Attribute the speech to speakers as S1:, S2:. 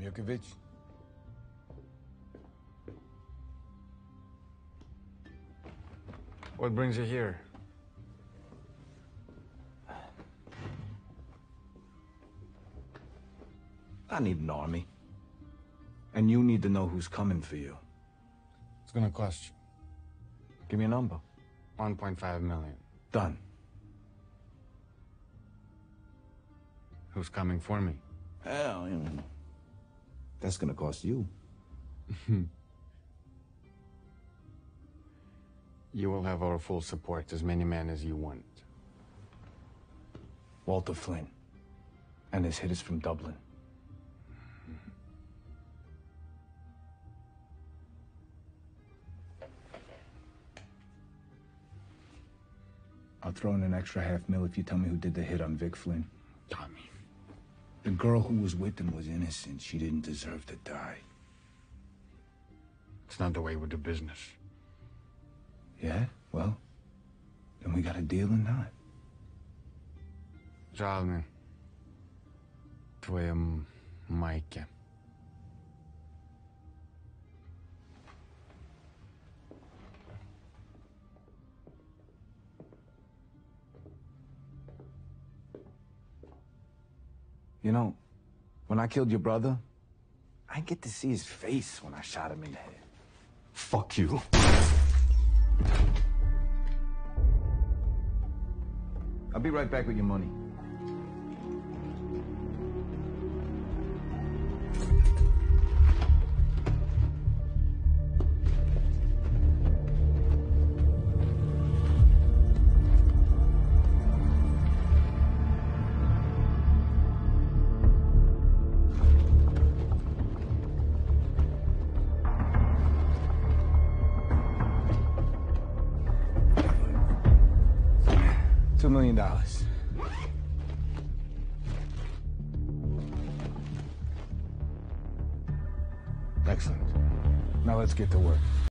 S1: Mirkovic?
S2: What brings you here?
S1: I need an army. And you need to know who's coming for you.
S2: It's gonna cost you
S1: Give me a number.
S2: 1.5 million.
S1: Done.
S2: Who's coming for me?
S1: Hell, that's gonna cost you.
S2: You will have our full support, as many men as you want.
S1: Walter Flynn. And his hit is from Dublin. I'll throw in an extra $500,000 if you tell me who did the hit on Vic Flynn.
S2: Tommy.
S1: The girl who was with him was innocent. She didn't deserve to die.
S2: It's not the way we do business.
S1: Yeah? Well, then we got a deal or not.
S2: Жаль мне. Твоя майке.
S1: You know, when I killed your brother, I didn't get to see his face when I shot him in the head.
S3: Fuck you.
S1: I'll be right back with your money. $2 million. Excellent. Now let's get to work.